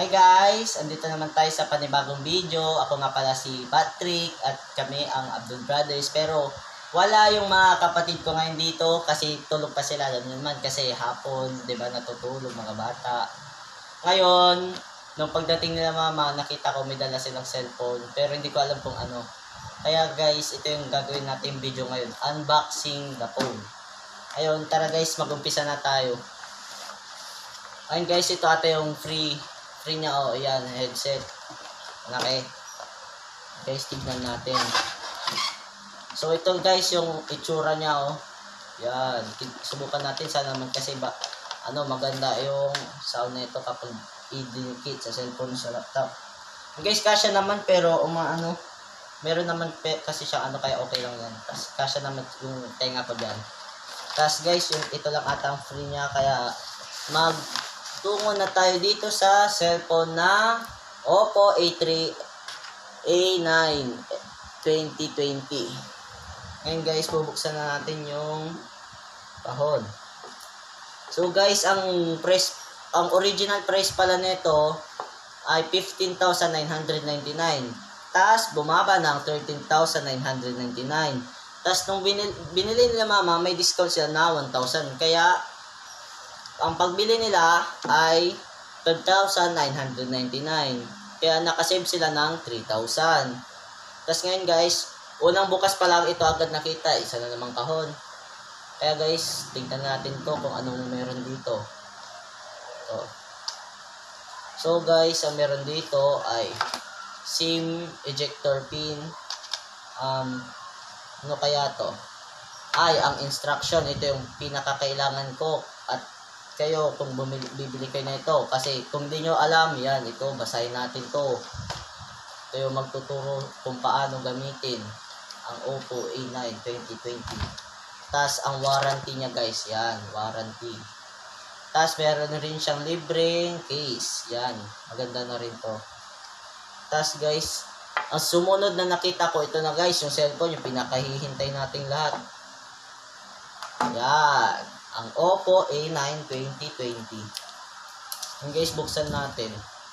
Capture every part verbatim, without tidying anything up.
Hi guys! Andito naman tayo sa panibagong video. Ako nga pala si Patrick at kami ang Abdul Brothers. Pero wala yung mga kapatid ko ngayon dito kasi tulog pa sila. Alam nyo naman kasi hapon, di ba, natutulog mga bata. Ngayon, nung pagdating nila mama, nakita ko may dala silang cellphone. Pero hindi ko alam kung ano. Kaya guys, ito yung gagawin natin video ngayon. Unboxing the phone. Ayun, tara guys, mag-umpisa na tayo. Ayun guys, ito ata yung free free niya, oh, ayan, headset. Okay. Guys, tignan natin. So ito guys, yung itsura niya, oh. Yan, subukan natin sana naman kasi ba ano, maganda yung sound nito kapag i-dinikit sa cellphone sa laptop. Guys, kasya naman pero umaano, meron naman pe, kasi siya ano, kaya okay lang yan. Tapos kasya naman yung tenga ko diyan. Tapos guys, yung ito lang atang free niya, kaya mag tungo na tayo dito sa cellphone na Oppo A three A nine twenty twenty. Ngayon guys, bubuksan na natin yung kahon. So guys, ang price, ang original price pala nito ay fifteen thousand nine hundred ninety-nine. Tapos bumaba ng thirteen thousand nine hundred ninety-nine. Tapos nung binili, binili nila mama, may discount sila na one thousand. Kaya ang pagbili nila ay twelve thousand nine hundred ninety-nine. Kaya nakasave sila ng three thousand. Tapos ngayon guys, unang bukas pa lang ito agad nakita. Isa na namang kahon. Kaya guys, tingnan natin to kung anong meron dito. Ito. So guys, ang meron dito ay SIM ejector pin. Um, ano kaya to? Ay, ang instruction. Ito yung pinakakailangan ko. At kayo kung bumili, bibili kayo na ito, kasi kung di nyo alam, yan, ito, basahin natin to. Ito yung magtuturo kung paano gamitin ang Oppo A nine twenty twenty. Tapos ang warranty niya guys, yan, warranty. Tapos meron rin siyang libreng case, yan, maganda na rin to. Tapos guys, ang sumunod na nakita ko, ito na guys, yung cellphone, yung pinakahihintay nating lahat. Yan, ang Oppo A nine twenty twenty. Yung guys, buksan natin.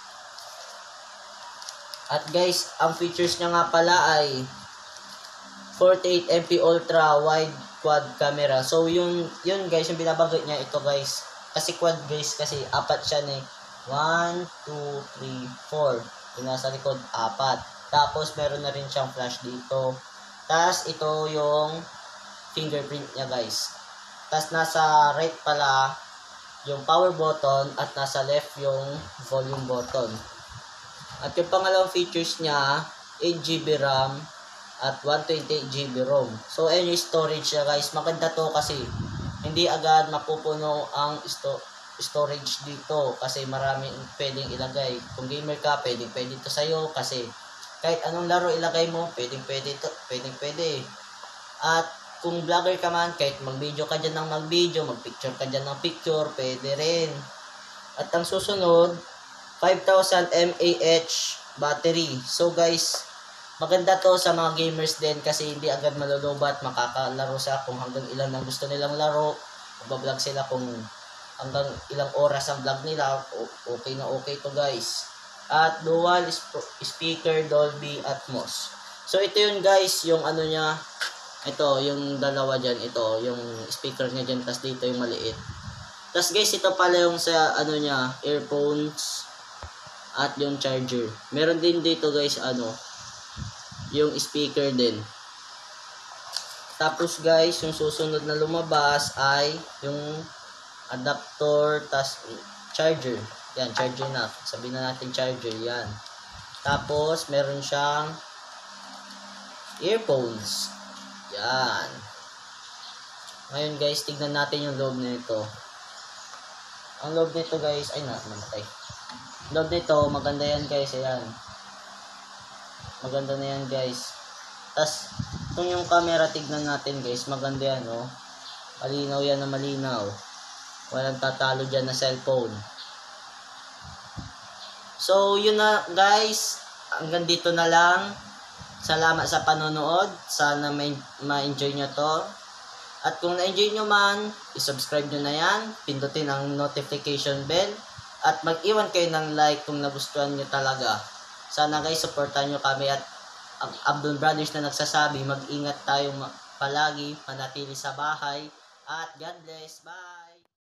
At guys, ang features niya nga pala ay forty-eight megapixel ultra wide quad camera. So yun, yun guys, yung binabanggit niya ito guys. Kasi quad guys, kasi apat siya ni. one, two, three, four. Yung nasa likod, apat. Tapos meron na rin siyang flash dito. Tapos ito yung fingerprint niya guys. Tapos nasa right pala yung power button at nasa left yung volume button. At yung pangalawang features niya, eight gigabytes RAM at one twenty-eight gigabytes ROM. So ayun yung storage niya guys. Maganda to kasi hindi agad mapupuno ang sto storage dito kasi maraming pwedeng ilagay. Kung gamer ka, pwedeng pwede to sa'yo kasi kahit anong laro ilagay mo, pwedeng pwede to, pwedeng pwede. At kung vlogger ka man, kahit mag-video ka dyan ng mag-video, mag-picture ka dyan ng picture, pwede rin. At ang susunod, five thousand milliamp hour battery. So guys, maganda to sa mga gamers din kasi hindi agad malulubat, makakalaro sa kung hanggang ilan ang gusto nilang laro. Magbablog sila kung hanggang ilang oras ang vlog nila, okay na okay to guys. At dual speaker Dolby Atmos. So ito yun guys, yung ano niya, ito, yung dalawa dyan, ito, yung speaker niya dyan, tas dito yung maliit. Tas guys, ito pala yung sa, ano niya, earphones, at yung charger. Meron din dito guys, ano, yung speaker din. Tapos guys, yung susunod na lumabas ay yung adapter, tas charger. Yan, charger na. Sabihin na natin charger, yan. Tapos, meron siyang earphones. Yan. Ngayon guys, tignan natin yung loob nito. Ang loob nito guys, ay na, namatay. Loob nito, maganda yan guys, ayan. Maganda na yan guys. Tas, kung yung camera tignan natin guys, maganda yan, oh. Malinaw yan na malinaw. Walang tatalo dyan na cellphone. So, yun na guys. Hanggang dito na lang. Salamat sa panonood. Sana ma-enjoy nyo to. At kung na-enjoy nyo man, i-subscribe nyo na yan. Pindutin ang notification bell At mag-iwan kayo ng like kung nagustuhan nyo talaga. Sana guys, supportan nyo kami at ang Abdon Brothers na nagsasabi, mag-ingat tayo palagi, manatili sa bahay, at God bless. Bye!